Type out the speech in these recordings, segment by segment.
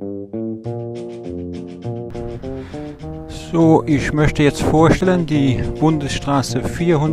So, ich möchte jetzt vorstellen die Bundesstraße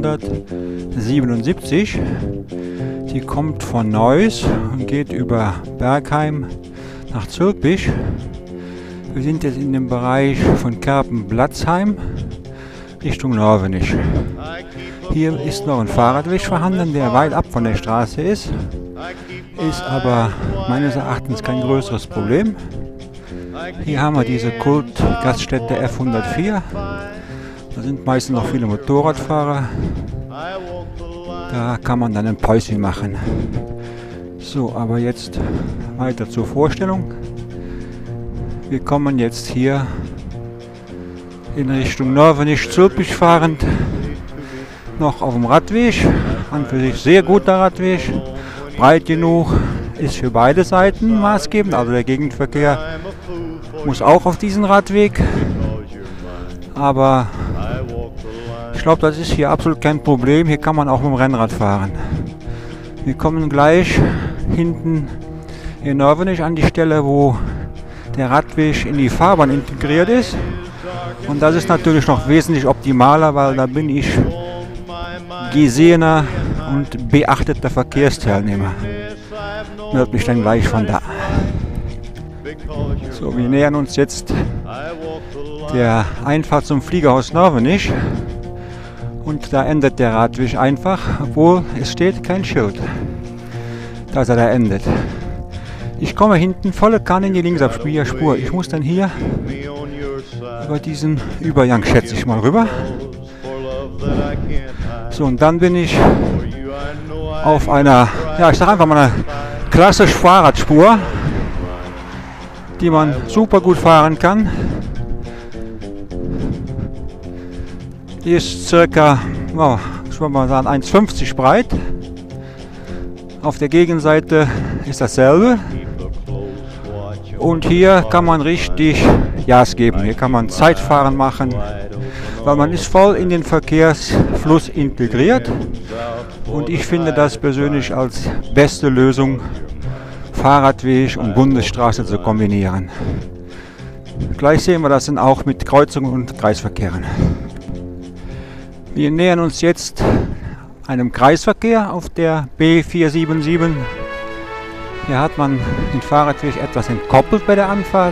477. Die kommt von Neuss und geht über Bergheim nach Zülpich. Wir sind jetzt in dem Bereich von Kerpen-Blatzheim Richtung Norvenich. Hier ist noch ein Fahrradweg vorhanden, der weit ab von der Straße ist aber meines Erachtens kein größeres Problem. Hier haben wir diese Kultgaststätte F104. Da sind meistens noch viele Motorradfahrer. Da kann man dann ein Päuschen machen. So, aber jetzt weiter zur Vorstellung. Wir kommen jetzt hier in Richtung Norvenich-Zülpich fahrend noch auf dem Radweg. An für sich sehr guter Radweg. Breit genug, ist für beide Seiten maßgebend. Also der Gegenverkehr muss auch auf diesen Radweg. Aber ich glaube, das ist hier absolut kein Problem. Hier kann man auch mit dem Rennrad fahren. Wir kommen gleich hinten in Norvenich an die Stelle, wo der Radweg in die Fahrbahn integriert ist. Und das ist natürlich noch wesentlich optimaler, weil da bin ich gesehener und beachteter Verkehrsteilnehmer. Meldet mich dann gleich von da. So, wir nähern uns jetzt der Einfahrt zum Fliegerhaus Norvenich. Und da endet der Radweg einfach, obwohl es steht kein Schild, dass er da endet. Ich komme hinten volle Kanne in die Linksabspur. Ich muss dann hier über diesen Übergang, schätze ich mal, rüber. So, und dann bin ich auf einer, ja, ich sage einfach mal eine klassische Fahrradspur, die man super gut fahren kann. Die ist circa, oh, ich würde mal sagen, 1,50 breit. Auf der Gegenseite ist dasselbe. Und hier kann man richtig Gas geben. Hier kann man Zeitfahren machen, weil man ist voll in den Verkehrsfluss integriert. Und ich finde das persönlich als beste Lösung, Fahrradweg und Bundesstraße zu kombinieren. Gleich sehen wir das dann auch mit Kreuzungen und Kreisverkehren. Wir nähern uns jetzt einem Kreisverkehr auf der B477. Hier hat man den Fahrradweg etwas entkoppelt bei der Anfahrt.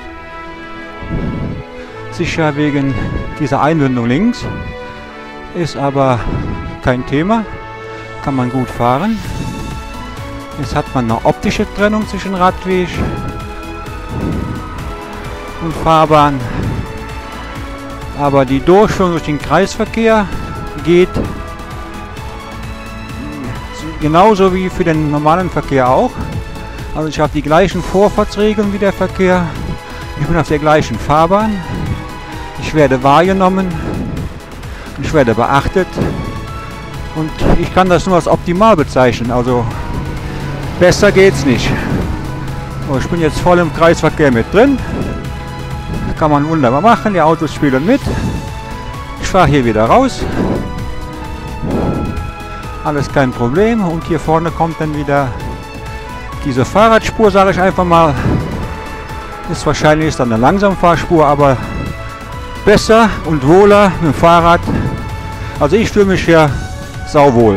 Sicher wegen dieser Einmündung links. Ist aber kein Thema. Kann man gut fahren. Jetzt hat man eine optische Trennung zwischen Radweg und Fahrbahn. Aber die Durchführung durch den Kreisverkehr geht genauso wie für den normalen Verkehr auch. Also ich habe die gleichen Vorfahrtsregeln wie der Verkehr. Ich bin auf der gleichen Fahrbahn. Ich werde wahrgenommen. Ich werde beachtet. Und ich kann das nur als optimal bezeichnen. Also besser geht's nicht. So, ich bin jetzt voll im Kreisverkehr mit drin. Kann man wunderbar machen. Die Autos spielen mit. Ich fahre hier wieder raus. Alles kein Problem. Und hier vorne kommt dann wieder diese Fahrradspur, sage ich einfach mal. Ist wahrscheinlich dann eine Langsamfahrspur, aber besser und wohler mit dem Fahrrad. Also ich fühle mich hier sauwohl.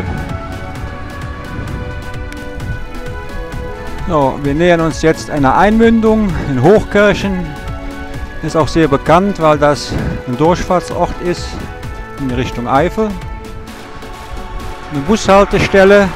So, wir nähern uns jetzt einer Einmündung in Hochkirchen. Ist auch sehr bekannt, weil das ein Durchfahrtsort ist in Richtung Eifel. Eine Bushaltestelle.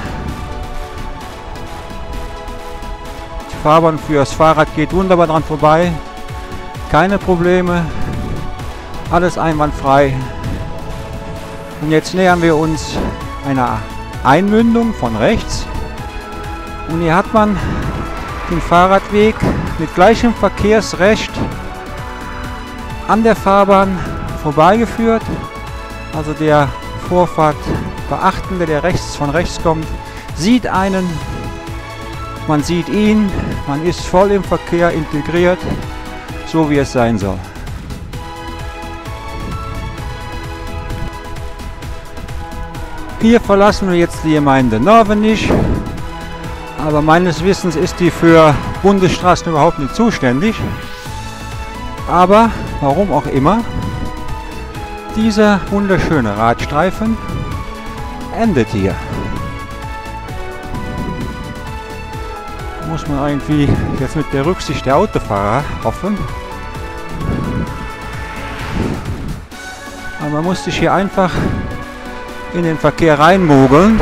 Die Fahrbahn für das Fahrrad geht wunderbar dran vorbei. Keine Probleme. Alles einwandfrei. Und jetzt nähern wir uns einer Einmündung von rechts. Und hier hat man den Fahrradweg mit gleichem Verkehrsrecht an der Fahrbahn vorbeigeführt. Also der Vorfahrtbeachtende, der von rechts kommt, sieht einen, man sieht ihn, man ist voll im Verkehr integriert, so wie es sein soll. Hier verlassen wir jetzt die Gemeinde Norvenich Aber meines Wissens ist die für Bundesstraßen überhaupt nicht zuständig. Aber warum auch immer, dieser wunderschöne Radstreifen endet hier. Muss man irgendwie jetzt mit der Rücksicht der Autofahrer hoffen. Aber man muss sich hier einfach in den Verkehr reinmogeln.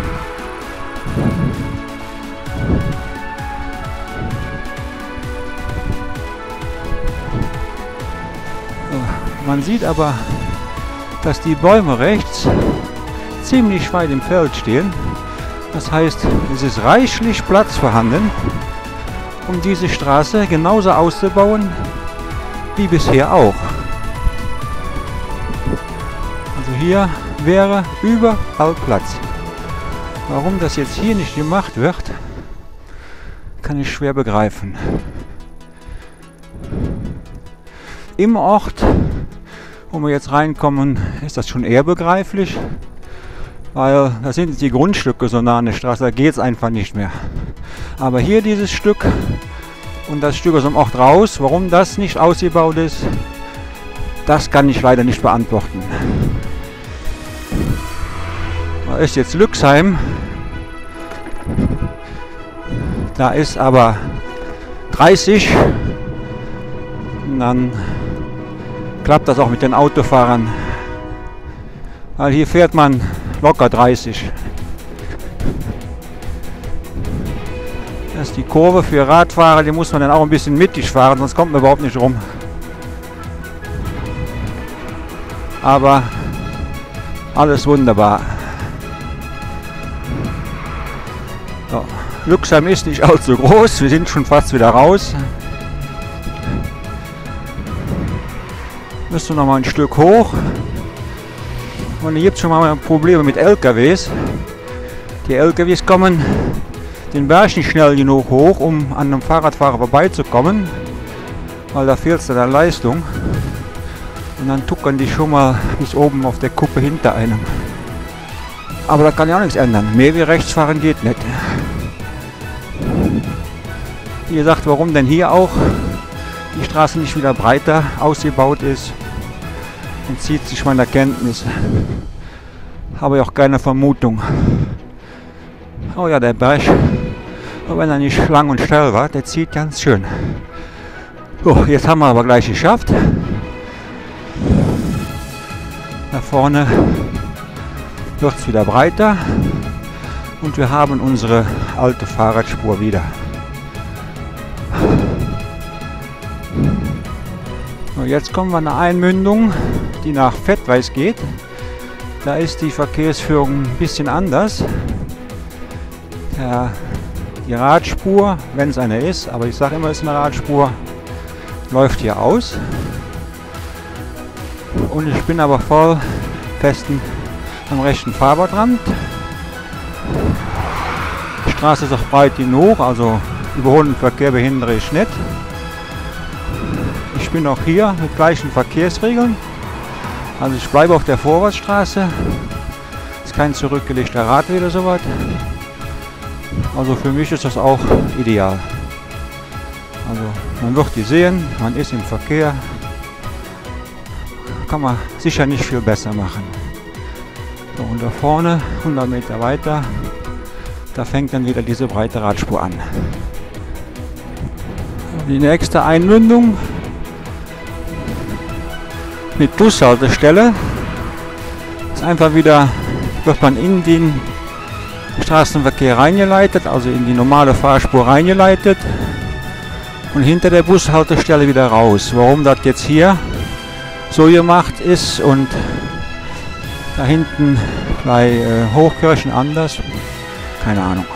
Man sieht aber, dass die Bäume rechts ziemlich weit im Feld stehen. Das heißt, es ist reichlich Platz vorhanden, um diese Straße genauso auszubauen wie bisher auch. Also hier wäre überall Platz. Warum das jetzt hier nicht gemacht wird, kann ich schwer begreifen. Im Ort, wo wir jetzt reinkommen, ist das schon eher begreiflich, weil da sind die Grundstücke so nah an der Straße, da geht es einfach nicht mehr. Aber hier dieses Stück und das Stück aus dem Ort raus, warum das nicht ausgebaut ist, das kann ich leider nicht beantworten. Da ist jetzt Lüxheim, da ist aber 30 und dann klappt das auch mit den Autofahrern, weil hier fährt man locker 30. Das ist die Kurve für Radfahrer, die muss man dann auch ein bisschen mittig fahren, sonst kommt man überhaupt nicht rum. Aber alles wunderbar. So, Lüxheim ist nicht allzu groß, wir sind schon fast wieder raus. Müssen wir noch mal ein Stück hoch. Und hier gibt es schon mal Probleme mit LKWs. Die LKWs kommen den Berg nicht schnell genug hoch, um an einem Fahrradfahrer vorbeizukommen, weil da fehlt es an der Leistung. Und dann tuckern die schon mal bis oben auf der Kuppe hinter einem. Aber da kann ja auch nichts ändern. Mehr wie rechts fahren geht nicht. Wie gesagt, warum denn hier auch die Straße nicht wieder breiter ausgebaut ist, entzieht sich meiner Kenntnis. Habe ich auch keine Vermutung. Oh ja, der Berg, auch wenn er nicht lang und steil war, der zieht ganz schön. So, jetzt haben wir aber gleich geschafft. Da vorne wird es wieder breiter und wir haben unsere alte Fahrradspur wieder. So, jetzt kommen wir an eine Einmündung, die nach Vettweiß geht. Da ist die Verkehrsführung ein bisschen anders. Die Radspur, wenn es eine ist, aber ich sage immer, es ist eine Radspur, läuft hier aus. Und ich bin aber voll festen am rechten Fahrbadrand. Die Straße ist auch breit genug, also überholenden Verkehr behindere ich nicht. Ich bin auch hier mit gleichen Verkehrsregeln. Also ich bleibe auf der Vorwärtsstraße. Ist kein zurückgelegter Radweg oder sowas. Also für mich ist das auch ideal. Also man wird die sehen, man ist im Verkehr. Kann man sicher nicht viel besser machen. So, und da vorne, 100 Meter weiter, da fängt dann wieder diese breite Radspur an. Die nächste Einmündung mit Bushaltestelle ist einfach wieder, wird man in den Straßenverkehr reingeleitet, also in die normale Fahrspur reingeleitet und hinter der Bushaltestelle wieder raus. Warum das jetzt hier so gemacht ist und da hinten bei Hochkirchen anders, keine Ahnung.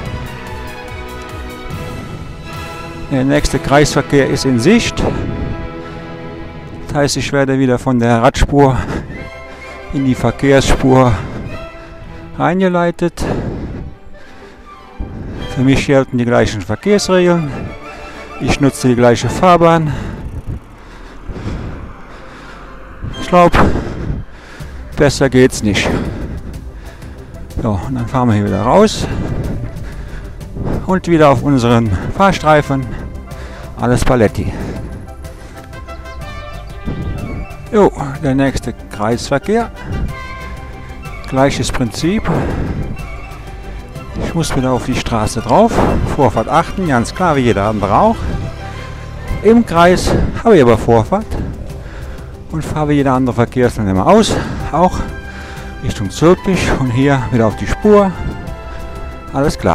Der nächste Kreisverkehr ist in Sicht. Das heißt, ich werde wieder von der Radspur in die Verkehrsspur reingeleitet. Für mich gelten die gleichen Verkehrsregeln. Ich nutze die gleiche Fahrbahn. Ich glaube, besser geht's nicht. So, und dann fahren wir hier wieder raus. und wieder auf unseren Fahrstreifen. Alles Paletti. Jo, der nächste Kreisverkehr. Gleiches Prinzip. Ich muss wieder auf die Straße drauf. Vorfahrt achten, ganz klar, wie jeder andere auch. Im Kreis habe ich aber Vorfahrt und fahre wie jeder andere Verkehrsteilnehmer aus. Auch Richtung Zülpich und hier wieder auf die Spur. Alles klar.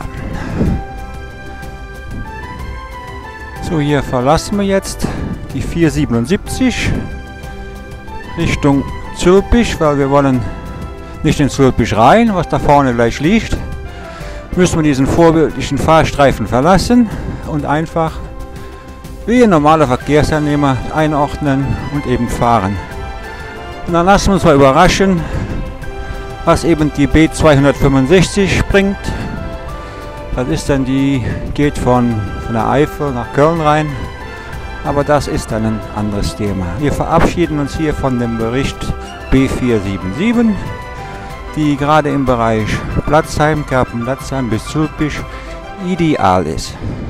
So, hier verlassen wir jetzt die 477 Richtung Zülpich, weil wir wollen nicht in Zülpich rein, was da vorne gleich liegt. Müssen wir diesen vorbildlichen Fahrstreifen verlassen und einfach wie ein normaler Verkehrsteilnehmer einordnen und eben fahren. Und dann lassen wir uns mal überraschen, was eben die B265 bringt. Das ist dann die, geht von der Eifel nach Köln rein. Aber das ist dann ein anderes Thema. Wir verabschieden uns hier von dem Bericht B477, die gerade im Bereich Platzheim, Kerpen-Platzheim bis Zülpich ideal ist.